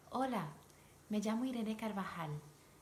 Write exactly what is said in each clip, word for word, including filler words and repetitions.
Hola, me llamo Irene Carvajal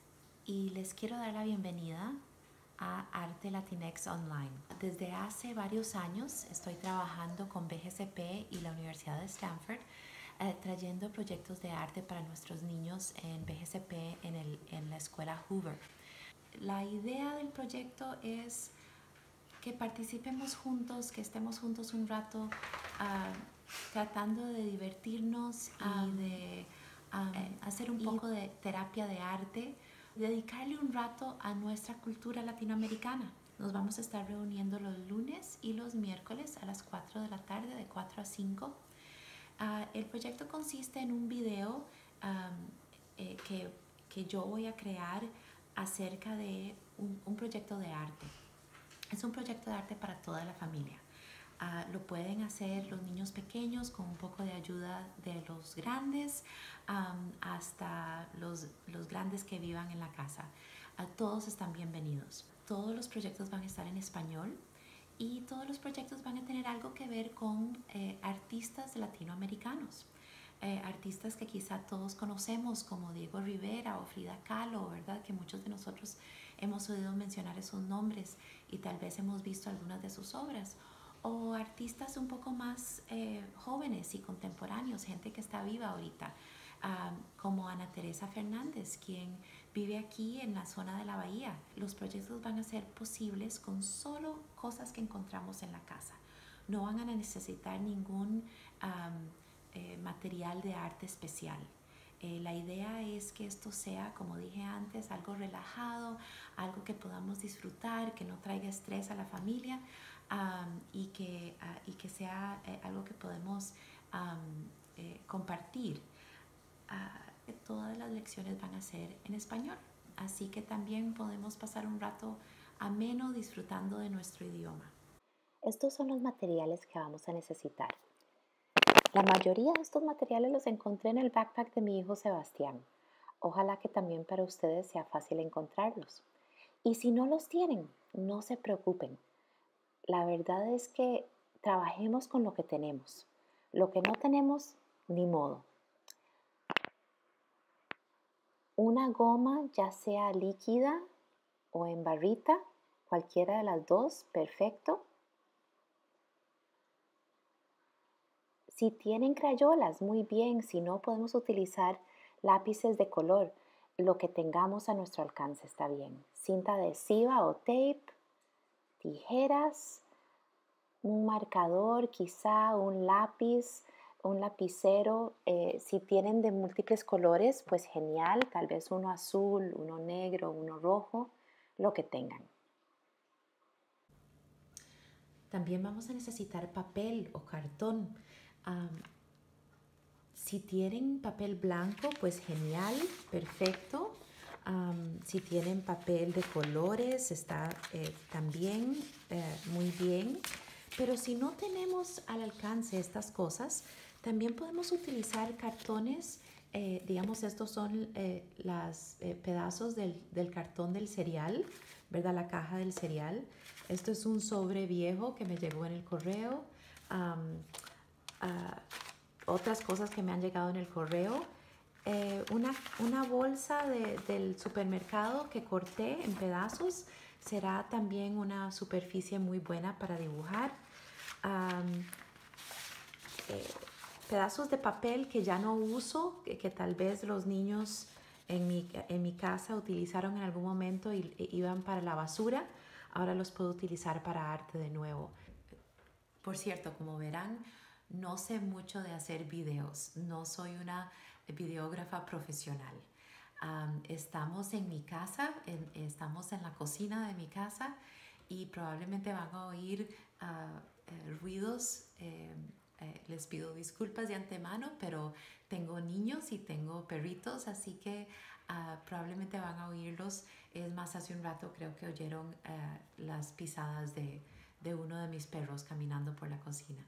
y les quiero dar la bienvenida a Arte Latinx Online. Desde hace varios años estoy trabajando con B G C P y la Universidad de Stanford eh, trayendo proyectos de arte para nuestros niños en B G C P en, el, en la escuela Hoover. La idea del proyecto es que participemos juntos, que estemos juntos un rato uh, tratando de divertirnos um, y de um, eh, hacer un poco de terapia de arte, dedicarle un rato a nuestra cultura latinoamericana. Nos vamos a estar reuniendo los lunes y los miércoles a las cuatro de la tarde, de cuatro a cinco. Uh, el proyecto consiste en un video um, eh, que, que yo voy a crear acerca de un, un proyecto de arte. Es un proyecto de arte para toda la familia. Uh, lo pueden hacer los niños pequeños con un poco de ayuda de los grandes um, hasta los, los grandes que vivan en la casa. Uh, todos están bienvenidos. Todos los proyectos van a estar en español y todos los proyectos van a tener algo que ver con eh, artistas latinoamericanos. Eh, artistas que quizá todos conocemos como Diego Rivera o Frida Kahlo, ¿verdad? Que muchos de nosotros hemos oído mencionar esos nombres y tal vez hemos visto algunas de sus obras. O artistas un poco más eh, jóvenes y contemporáneos, gente que está viva ahorita, um, como Ana Teresa Fernández, quien vive aquí en la zona de la bahía. Los proyectos van a ser posibles con solo cosas que encontramos en la casa. No van a necesitar ningún um, eh, material de arte especial. Eh, la idea es que esto sea, como dije antes, algo relajado, algo que podamos disfrutar, que no traiga estrés a la familia um, y, que, uh, y que sea eh, algo que podemos um, eh, compartir. Uh, todas las lecciones van a ser en español, así que también podemos pasar un rato ameno disfrutando de nuestro idioma. Estos son los materiales que vamos a necesitar. La mayoría de estos materiales los encontré en el backpack de mi hijo Sebastián. Ojalá que también para ustedes sea fácil encontrarlos. Y si no los tienen, no se preocupen. La verdad es que trabajemos con lo que tenemos. Lo que no tenemos, ni modo. Una goma, ya sea líquida o en barrita, cualquiera de las dos, perfecto. Si tienen crayolas, muy bien. Si no, podemos utilizar lápices de color. Lo que tengamos a nuestro alcance está bien. Cinta adhesiva o tape, tijeras, un marcador, quizá un lápiz, un lapicero. Eh, si tienen de múltiples colores, pues genial. Tal vez uno azul, uno negro, uno rojo, lo que tengan. También vamos a necesitar papel o cartón. Um, si tienen papel blanco, pues genial, perfecto. Um, si tienen papel de colores, está eh, también eh, muy bien. Pero si no tenemos al alcance estas cosas, también podemos utilizar cartones. Eh, digamos, estos son eh, los eh, pedazos del, del cartón del cereal, ¿verdad? La caja del cereal. Esto es un sobre viejo que me llegó en el correo. Um, uh, otras cosas que me han llegado en el correo. Eh, una, una bolsa de, del supermercado que corté en pedazos será también una superficie muy buena para dibujar. Um, eh, pedazos de papel que ya no uso, que, que tal vez los niños en mi, en mi casa utilizaron en algún momento y, y iban para la basura, ahora los puedo utilizar para arte de nuevo. Por cierto, como verán, no sé mucho de hacer videos, no soy una videógrafa profesional. Um, estamos en mi casa, en, estamos en la cocina de mi casa y probablemente van a oír uh, eh, ruidos. Eh, eh, les pido disculpas de antemano, pero tengo niños y tengo perritos, así que uh, probablemente van a oírlos. Es más, hace un rato creo que oyeron uh, las pisadas de, de uno de mis perros caminando por la cocina.